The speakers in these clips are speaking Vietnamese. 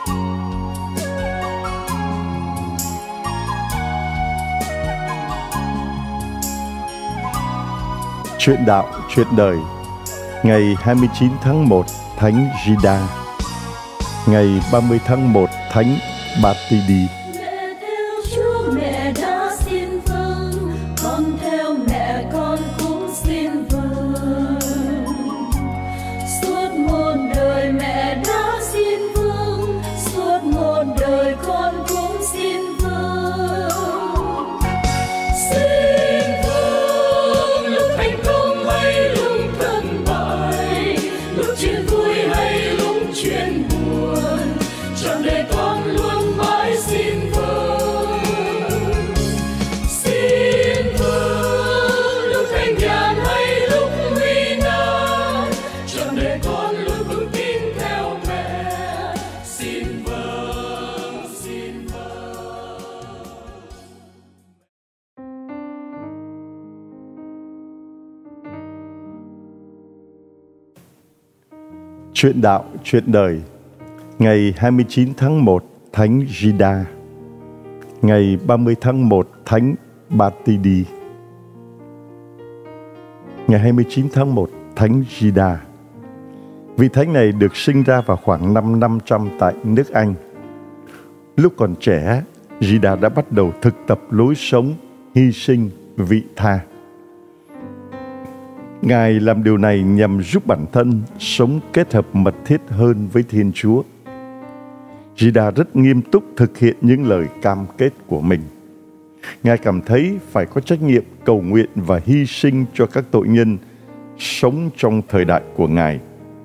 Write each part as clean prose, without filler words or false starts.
Chuyện đạo, chuyện đời. Ngày 29 tháng 1, Thánh Gida. Ngày 30 tháng 1, Thánh Batidi. Mẹ theo Chúa, mẹ đã xin vâng, con theo mẹ con cũng xin vâng. Suốt một đời mẹ đã xin vâng, suốt một đời con cũng xin vâng. Xin vâng lúc thành công hay lúc thất bại, lúc chuyện vui hay lúc chuyện buồn, trọn đời con luôn mãi xin vâng. Xin vâng lúc thanh nhàn hay lúc nguy nan, trọn đời con luôn vững tin theo mẹ. Xin vâng, xin vâng. Chuyện đạo, chuyện đời. Ngày 29 tháng 1, Thánh Gida. Ngày 30 tháng 1, Thánh Batidi. Ngày 29 tháng 1, Thánh Gida. Vị thánh này được sinh ra vào khoảng năm 500 tại nước Anh. Lúc còn trẻ, Gida đã bắt đầu thực tập lối sống hy sinh, vị tha. Ngài làm điều này nhằm giúp bản thân sống kết hợp mật thiết hơn với Thiên Chúa. Gida rất nghiêm túc thực hiện những lời cam kết của mình. Ngài cảm thấy phải có trách nhiệm cầu nguyện và hy sinh cho các tội nhân sống trong thời đại của Ngài.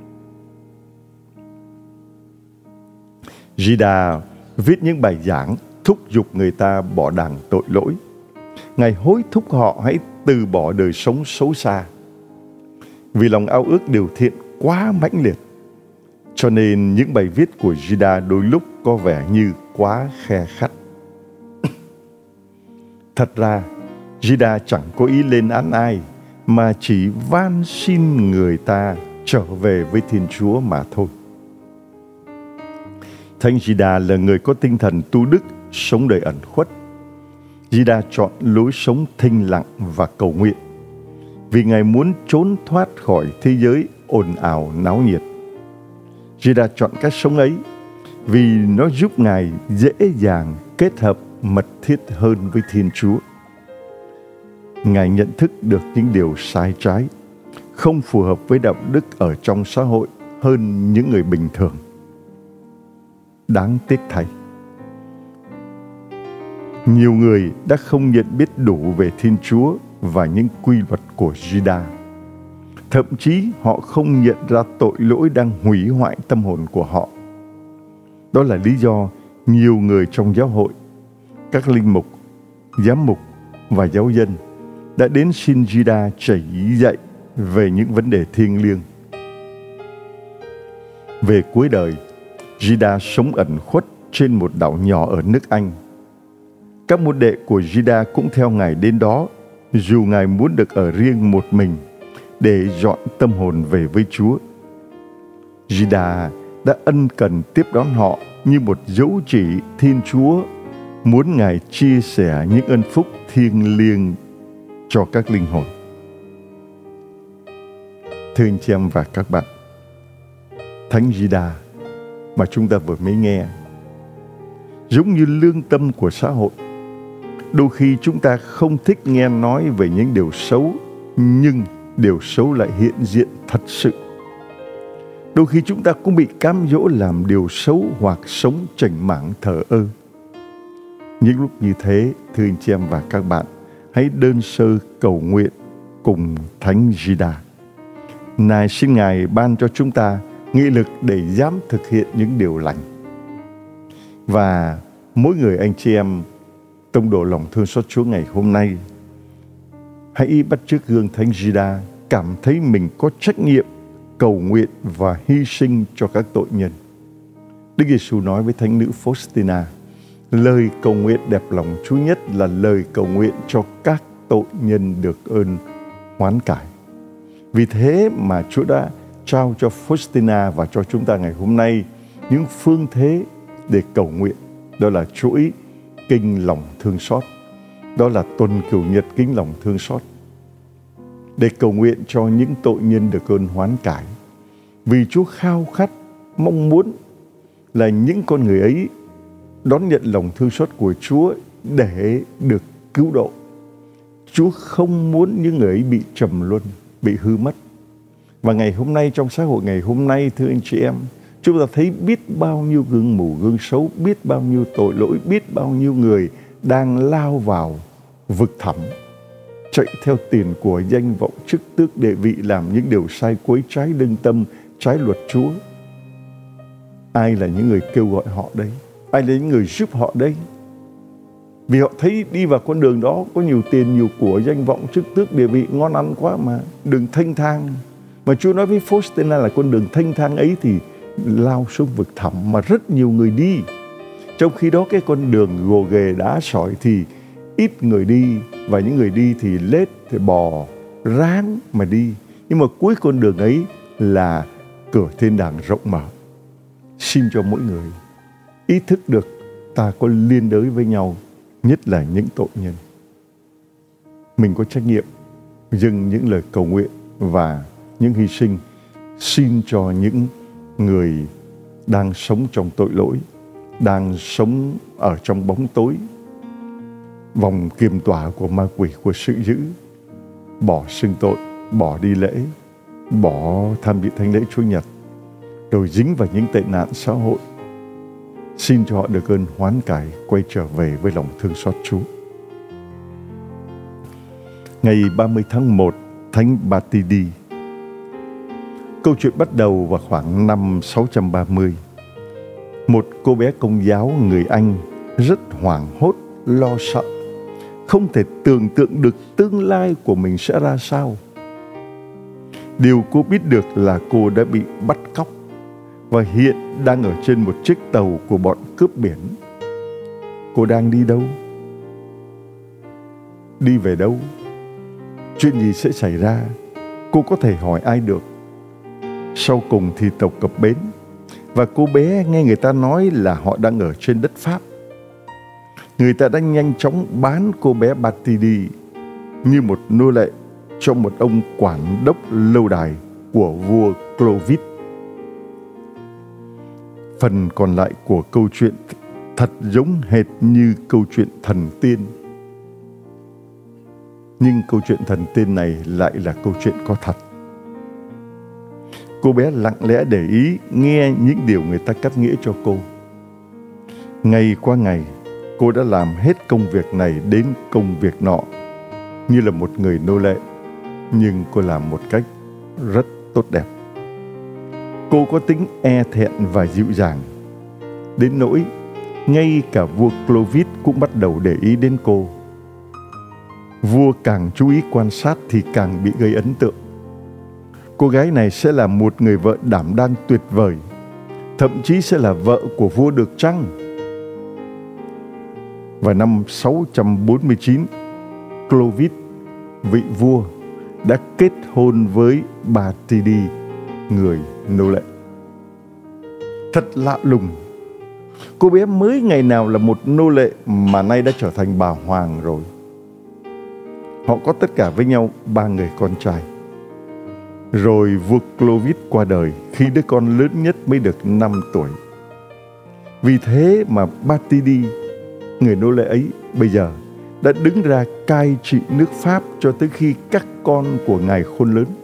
Gida viết những bài giảng thúc giục người ta bỏ đàng tội lỗi. Ngài hối thúc họ hãy từ bỏ đời sống xấu xa. Vì lòng ao ước điều thiện quá mãnh liệt, cho nên những bài viết của Gida đôi lúc có vẻ như quá khe khắt. Thật ra, Gida chẳng có ý lên án ai, mà chỉ van xin người ta trở về với Thiên Chúa mà thôi. Thánh Gida là người có tinh thần tu đức, sống đời ẩn khuất. Gida chọn lối sống thinh lặng và cầu nguyện, vì Ngài muốn trốn thoát khỏi thế giới ồn ào náo nhiệt. Gida chọn cách sống ấy vì nó giúp Ngài dễ dàng kết hợp mật thiết hơn với Thiên Chúa. Ngài nhận thức được những điều sai trái, không phù hợp với đạo đức ở trong xã hội hơn những người bình thường. Đáng tiếc thay, nhiều người đã không nhận biết đủ về Thiên Chúa và những quy luật của Gida. Thậm chí họ không nhận ra tội lỗi đang hủy hoại tâm hồn của họ. Đó là lý do nhiều người trong giáo hội, các linh mục, giám mục và giáo dân đã đến xin Gida chỉ dạy về những vấn đề thiêng liêng. Về cuối đời, Gida sống ẩn khuất trên một đảo nhỏ ở nước Anh. Các môn đệ của Gida cũng theo Ngài đến đó, dù Ngài muốn được ở riêng một mình để dọn tâm hồn về với Chúa. Gida đã ân cần tiếp đón họ như một dấu chỉ Thiên Chúa muốn Ngài chia sẻ những ân phúc thiêng liêng cho các linh hồn. Thưa anh chị em và các bạn, Thánh Gida mà chúng ta vừa mới nghe giống như lương tâm của xã hội. Đôi khi chúng ta không thích nghe nói về những điều xấu, nhưng điều xấu lại hiện diện thật sự. Đôi khi chúng ta cũng bị cám dỗ làm điều xấu hoặc sống chảnh mảng thờ ơ. Những lúc như thế, thưa anh chị em và các bạn, hãy đơn sơ cầu nguyện cùng Thánh Gida. Này xin Ngài ban cho chúng ta nghị lực để dám thực hiện những điều lành. Và mỗi người anh chị em tông đồ lòng thương xót Chúa ngày hôm nay, hãy bắt chước gương Thánh Gida, cảm thấy mình có trách nhiệm cầu nguyện và hy sinh cho các tội nhân. Đức Giêsu nói với Thánh nữ Faustina, lời cầu nguyện đẹp lòng Chúa nhất là lời cầu nguyện cho các tội nhân được ơn hoán cải. Vì thế mà Chúa đã trao cho Faustina và cho chúng ta ngày hôm nay những phương thế để cầu nguyện. Đó là chuỗi kinh lòng thương xót. Đó là tuần cửu nhật kính lòng thương xót. Để cầu nguyện cho những tội nhân được ơn hoán cải. Vì Chúa khao khát, mong muốn là những con người ấy đón nhận lòng thương xót của Chúa để được cứu độ. Chúa không muốn những người ấy bị trầm luân, bị hư mất. Và ngày hôm nay, trong xã hội ngày hôm nay, thưa anh chị em, chúng ta thấy biết bao nhiêu gương mù, gương xấu, biết bao nhiêu tội lỗi, biết bao nhiêu người đang lao vào vực thẳm, chạy theo tiền của, danh vọng, chức tước, địa vị, làm những điều sai quấy, trái lương tâm, trái luật Chúa. Ai là những người kêu gọi họ đây? Ai là những người giúp họ đây? Vì họ thấy đi vào con đường đó có nhiều tiền, nhiều của, danh vọng, chức tước, địa vị, ngon ăn quá mà, đường thanh thang. Mà Chúa nói với Faustina là con đường thanh thang ấy thì lao xuống vực thẳm mà rất nhiều người đi. Trong khi đó cái con đường gồ ghề đá sỏi thì ít người đi, và những người đi thì lết, thì bò, ráng mà đi. Nhưng mà cuối con đường ấy là cửa thiên đàng rộng mở. Xin cho mỗi người ý thức được ta có liên đới với nhau, nhất là những tội nhân. Mình có trách nhiệm dâng những lời cầu nguyện và những hy sinh xin cho những người đang sống trong tội lỗi, đang sống ở trong bóng tối, vòng kiềm tỏa của ma quỷ, của sự dữ, bỏ xưng tội, bỏ đi lễ, bỏ tham dự thánh lễ Chúa Nhật, rồi dính vào những tệ nạn xã hội. Xin cho họ được ơn hoán cải, quay trở về với lòng thương xót Chúa. Ngày 30 tháng 1, Thánh Batidi. Câu chuyện bắt đầu vào khoảng năm 630. Một cô bé Công giáo người Anh rất hoảng hốt, lo sợ, không thể tưởng tượng được tương lai của mình sẽ ra sao. Điều cô biết được là cô đã bị bắt cóc và hiện đang ở trên một chiếc tàu của bọn cướp biển. Cô đang đi đâu? Đi về đâu? Chuyện gì sẽ xảy ra? Cô có thể hỏi ai được? Sau cùng thì tàu cập bến và cô bé nghe người ta nói là họ đang ở trên đất Pháp. Người ta đã nhanh chóng bán cô bé Batidi như một nô lệ cho một ông quản đốc lâu đài của vua Clovis. Phần còn lại của câu chuyện thật giống hệt như câu chuyện thần tiên. Nhưng câu chuyện thần tiên này lại là câu chuyện có thật. Cô bé lặng lẽ để ý nghe những điều người ta cắt nghĩa cho cô. Ngày qua ngày, cô đã làm hết công việc này đến công việc nọ như là một người nô lệ, nhưng cô làm một cách rất tốt đẹp. Cô có tính e thẹn và dịu dàng, đến nỗi ngay cả vua Clovis cũng bắt đầu để ý đến cô. Vua càng chú ý quan sát thì càng bị gây ấn tượng. Cô gái này sẽ là một người vợ đảm đang tuyệt vời, thậm chí sẽ là vợ của vua được chăng? Vào năm 649, Clovis, vị vua, đã kết hôn với Batidi, người nô lệ. Thật lạ lùng, cô bé mới ngày nào là một nô lệ mà nay đã trở thành bà hoàng rồi. Họ có tất cả với nhau 3 người con trai. Rồi vua Clovis qua đời khi đứa con lớn nhất mới được 5 tuổi. Vì thế mà Batidi, người nô lệ ấy, bây giờ đã đứng ra cai trị nước Pháp cho tới khi các con của ngài khôn lớn.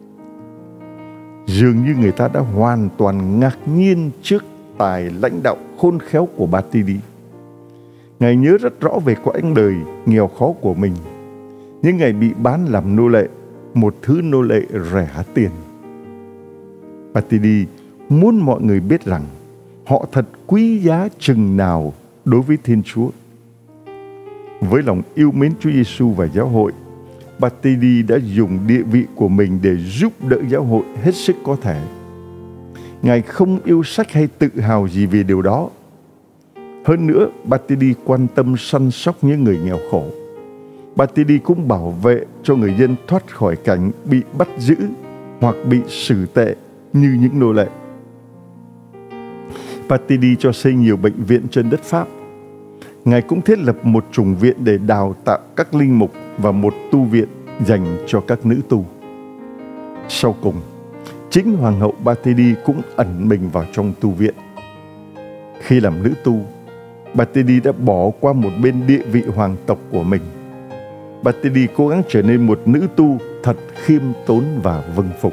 Dường như người ta đã hoàn toàn ngạc nhiên trước tài lãnh đạo khôn khéo của Batidi. Ngài nhớ rất rõ về quãng đời nghèo khó của mình, nhưng ngài bị bán làm nô lệ, một thứ nô lệ rẻ tiền. Batidi muốn mọi người biết rằng họ thật quý giá chừng nào đối với Thiên Chúa. Với lòng yêu mến Chúa Giêsu và giáo hội, Batidi đã dùng địa vị của mình để giúp đỡ giáo hội hết sức có thể. Ngài không yêu sách hay tự hào gì về điều đó. Hơn nữa, Batidi quan tâm săn sóc những người nghèo khổ. Batidi cũng bảo vệ cho người dân thoát khỏi cảnh bị bắt giữ hoặc bị xử tệ như những nô lệ. Patidi cho xây nhiều bệnh viện trên đất Pháp. Ngài cũng thiết lập một chủng viện để đào tạo các linh mục và một tu viện dành cho các nữ tu. Sau cùng, chính Hoàng hậu Patidi cũng ẩn mình vào trong tu viện. Khi làm nữ tu, Patidi đã bỏ qua một bên địa vị hoàng tộc của mình. Patidi cố gắng trở nên một nữ tu thật khiêm tốn và vâng phục.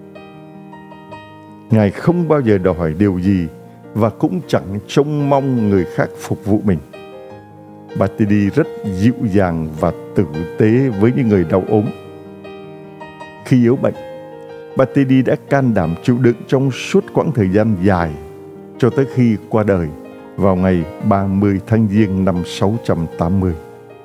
Ngài không bao giờ đòi hỏi điều gì và cũng chẳng trông mong người khác phục vụ mình. Patidi rất dịu dàng và tử tế với những người đau ốm. Khi yếu bệnh, Patidi đã can đảm chịu đựng trong suốt quãng thời gian dài cho tới khi qua đời vào ngày 30 tháng Giêng năm 680.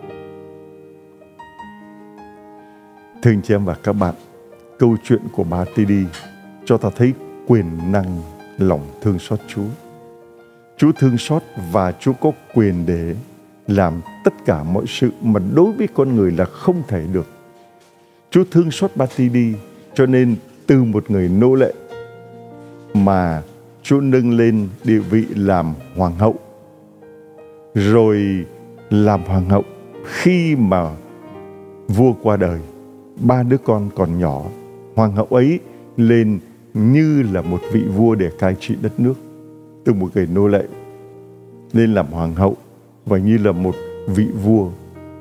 Thưa anh chị em và các bạn, câu chuyện của Patidi cho ta thấy quyền năng lòng thương xót Chúa. Chúa thương xót và Chúa có quyền để làm tất cả mọi sự mà đối với con người là không thể được. Chúa thương xót Patidi cho nên từ một người nô lệ mà Chúa nâng lên địa vị làm hoàng hậu. Rồi làm hoàng hậu khi mà vua qua đời, 3 đứa con còn nhỏ, hoàng hậu ấy lên như là một vị vua để cai trị đất nước. Từ một người nô lệ lên làm hoàng hậu và như là một vị vua.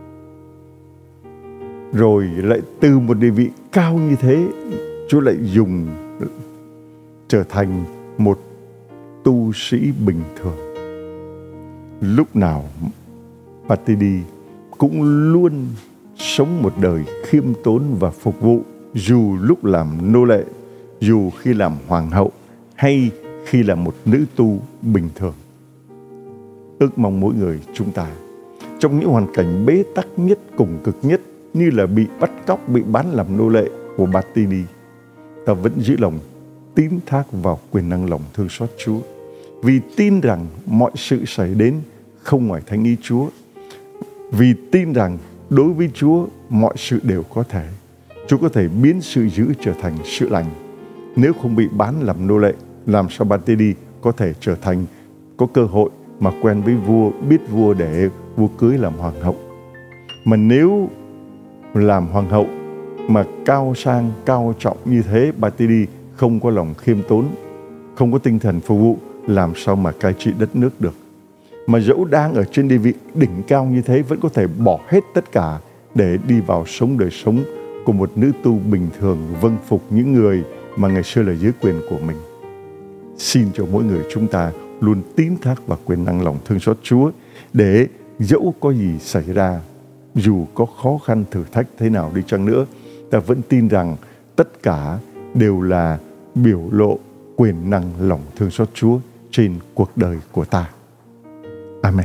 Rồi lại từ một địa vị cao như thế, Chúa lại dùng trở thành một tu sĩ bình thường. Lúc nào Patidi cũng luôn sống một đời khiêm tốn và phục vụ, dù lúc làm nô lệ, dù khi làm hoàng hậu hay khi là một nữ tu bình thường. Ước mong mỗi người chúng ta trong những hoàn cảnh bế tắc nhất, cùng cực nhất, như là bị bắt cóc, bị bán làm nô lệ của Patidi, ta vẫn giữ lòng tín thác vào quyền năng lòng thương xót Chúa, vì tin rằng mọi sự xảy đến không ngoài thánh ý Chúa, vì tin rằng đối với Chúa mọi sự đều có thể. Chúa có thể biến sự dữ trở thành sự lành. Nếu không bị bán làm nô lệ, làm sao Patidi có thể trở thành có cơ hội mà quen với vua, biết vua để vua cưới làm hoàng hậu. Mà nếu làm hoàng hậu mà cao sang, cao trọng như thế, Patidi không có lòng khiêm tốn, không có tinh thần phục vụ, làm sao mà cai trị đất nước được. Mà dẫu đang ở trên địa vị đỉnh cao như thế, vẫn có thể bỏ hết tất cả để đi vào sống đời sống của một nữ tu bình thường, vâng phục những người mà ngày xưa là dưới quyền của mình. Xin cho mỗi người chúng ta luôn tín thác vào quyền năng lòng thương xót Chúa, để dẫu có gì xảy ra, dù có khó khăn thử thách thế nào đi chăng nữa, ta vẫn tin rằng tất cả đều là biểu lộ quyền năng lòng thương xót Chúa trên cuộc đời của ta. Amen.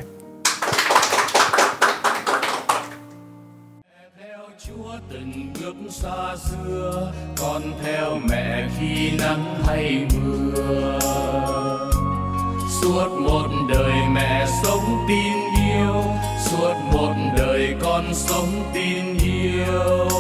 Theo Chúa từng bước xa xưa, con theo mẹ khi nắng hay mưa. Suốt một đời mẹ sống tin yêu, suốt một đời con sống tin yêu.